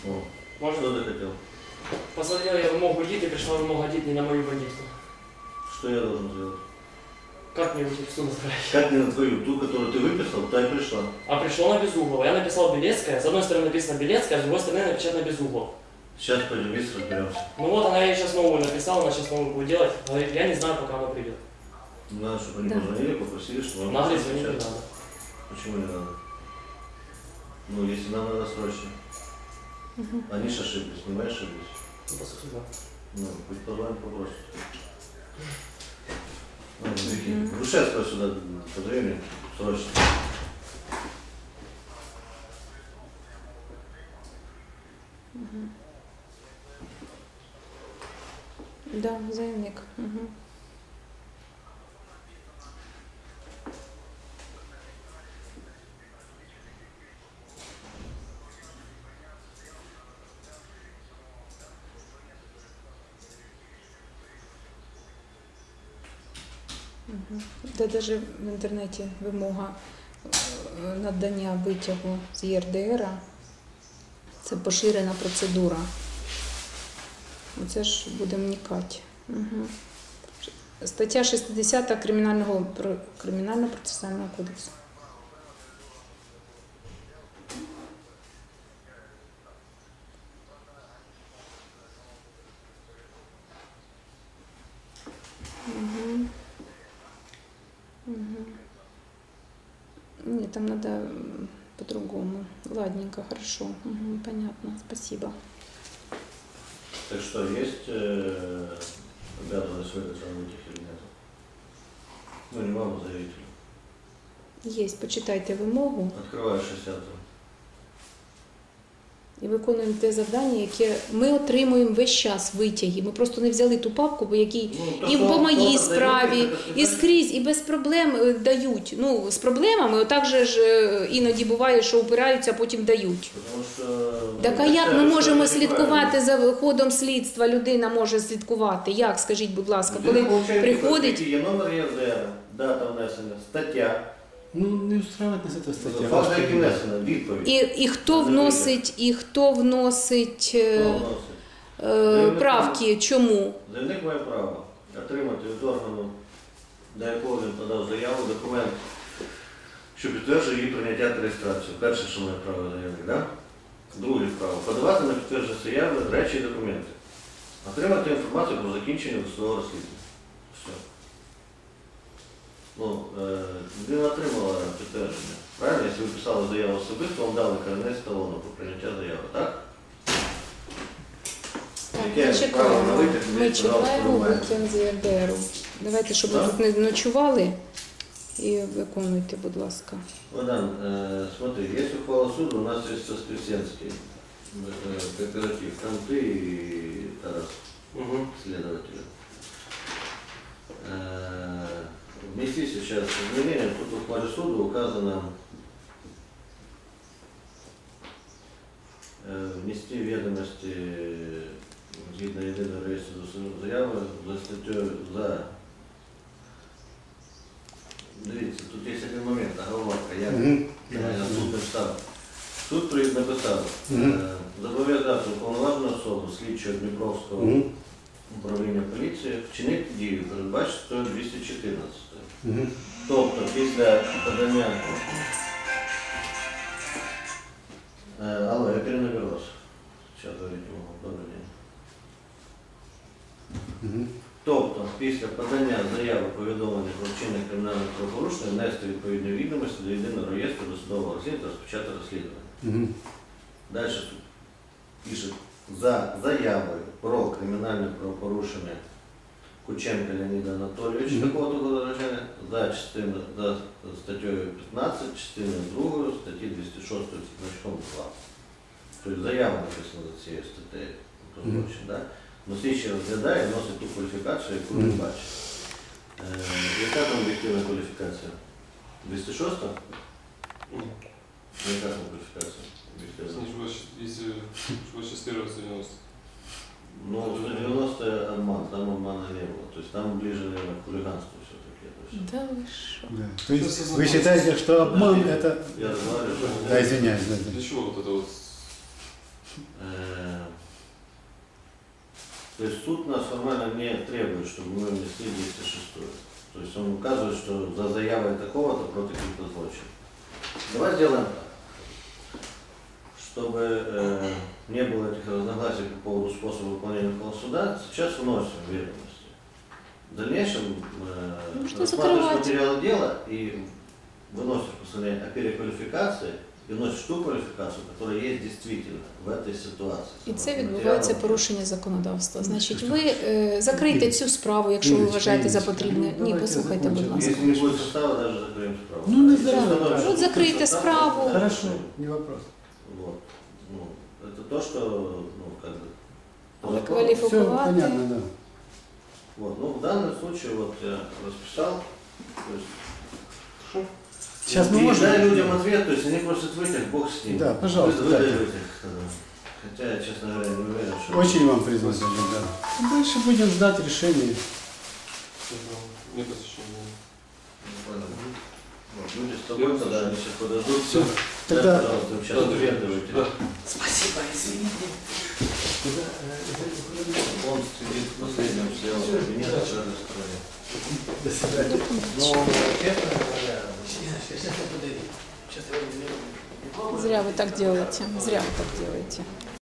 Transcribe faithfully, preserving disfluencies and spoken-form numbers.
О, Можно? что ты хотел? Посмотрел я вымогу ДИТ и пришла вымога ДИТ не на мою бандитку. Что я должен сделать? Как мне уйти в суд направить? Как не на твою? Ту, которую ты выписал, та и пришла. А пришло на Безуглова. Я написал Белецкая. С одной стороны написано Белецкая, а с другой стороны напечатано Безуглов. Сейчас пойдем вместе разберемся. Ну вот она ей сейчас новую написала, она сейчас новую будет делать. Говорит, я не знаю, пока она придет. Надо, чтобы они Да. позвонили, попросили, чтобы он... Надо звонить не надо. Почему не надо? Ну, если нам надо срочно. Угу. Они же ошиблись, не мы ошиблись. Ну, по сути, да. Ну, пусть позвонят, попросят. Ну, Вики, Грушевского сюда позови срочно. Угу. Да, заявник. Угу. Де даже в інтернеті вимога е, надання витягу з Є Р Д Р, це поширена процедура. Оце ж будемо вникати. Угу. Стаття шістдесят Кримінального, Кримінального процесуального кодексу. Угу. Угу. Нет, там надо по-другому. Ладненько, хорошо. Угу, понятно, спасибо. Так что, есть э, обязанность выдать вам этих или нет? Ну, не вам, а заявителю. Есть, почитайте вимогу Открываю шестьдесят. і виконуємо те завдання, яке ми отримуємо весь час витяги. Ми просто не взяли ту папку, бо який Ну, і то, по моїй то, справі, то, і скрізь, і без проблем е, дають. Ну, з проблемами, отак же ж е, іноді буває, що упираються, а потім дають. Потому что... Так а як ми можемо слідкувати за ходом слідства? Людина може слідкувати. Як, скажіть, будь ласка, коли приходить... Є номер Є Р Д Р, дата внесення, стаття. Ну, не устраивает нас эта статья. Факт, який внесена, відповідь. І, і хто вносить, і хто вносить Хто е, вносить? е, правки, чому? Заявник має право отримати від органу, до якого він подав заяву, документ, що підтверджує її прийняття та реєстрацію. Перше, що має право заявник, да? Друге право. Подавати на підтвердження заяви речі і документи. Отримати інформацію про закінчення досудового розслідування. Все. Ну, е, людина отримала підтвердження. Правильно? Якщо ви писали заяву особисто, вам дали карне з талону про прийняття заяви, так? Так, Яке ми право на чекаємо, витяг, ми ви, чекаємо пожалуйста, вимагаєте? витяг з Є Р Д Р. Давайте, щоб ви Да? тут не ночували, і виконуйте, будь ласка. Богдан, э, смотри, есть ухвала суда, у нас есть Воскресенский э, кооператив, там ты и Тарас, Угу. следователь. Э, внести сейчас изменения, тут в ухвале суда указано э, внести ведомости згідно єдиного реєстру досудової заяви за статтею за. Дивіться, тут є один момент, оговорка, я Мгм. на суд написав. Суд при- написав, Мгм. е, зобов'язати уповноважену особу слідчого Дніпровського Мгм. управління поліції вчинити дію, передбачити двісті чотирнадцять. Мгм. Тобто після подання... Е, Алло, я перенаберусь. Зараз говорити не можу. Добрий день. Мгм. Тобто, після подання заяви повідомлення про вчинення кримінального правопорушення внести відповідні відомості до єдиного реєстру досудового розслідування та розпочати розслідування. Мгм. Далі тут пише, за заявою про кримінальне правопорушення Кученка Леоніда Анатолійовича, Мгм. такого того народження, за частину за статтею п'ятнадцять, частиною другою статті двісті шість значком два. Тобто заява написана за цією статтею. Мгм. Да? Но слідчий розглядає і вносить ту кваліфікацію, яку він Мгм. бачить. Е, яка там об'єктивна кваліфікація? двісті шість? Яка там кваліфікація? об'єктивна? Если больше с первого сто девяносто. Ну, сто девяносто обман, там обмана не было. То есть там ближе, наверное, к хулиганству все-таки. То есть, Да ви що? Да. То есть вы считаете, что обман Подожди, это... я разговариваю. Да, извиняюсь. Да, да. Для чего вот это вот? Э, То есть суд нас формально не требует, чтобы мы внесли двести шестую. То есть он указывает, что за заявой такого-то против каких-то злочин. Давай сделаем так. Чтобы э, не было этих разногласий по поводу способа выполнения около суда, сейчас вносим ведомости. В дальнейшем э, Можно рассматриваешь закрывать. материалы дела и выносишь постановление о переквалификации і вносиш ту кваліфікацію, яка є дійсно в этой ситуації. І це відбувається порушення законодавства. Значить, ви е, закрийте цю справу, якщо ви вважаєте за потрібне. Ні, послухайте, будь ласка. Якщо не буде состава, навіть закриємо справу. Ну, не Якщо От закрийте справу. Хорошо, не вопрос. Вот. Ну, это то, что, ну, как бы... Але по закону. Все кваліфікувати. понятно, да. Вот. Ну, в данном случае вот я расписал. То есть, Сейчас мы и можем... дай людям ответ, то есть они просят вытяг, бог с ним. Да, пожалуйста, Вы- выдай дайте. вытяг. Хотя я, честно говоря, не уверен, что... Очень вам признателен, да. Дальше будем ждать решения. Не посещение. Понял. Вот, люди с тобой, тогда они сейчас подождут. Всё. Дай, Тогда- пожалуйста, сейчас ответы вытяг. Спасибо, извините. Он сидит в последнем слева кабинета, в правой стороне. До свидания. Ну, честно говоря, Зря вы так делаете. Зря вы так делаете.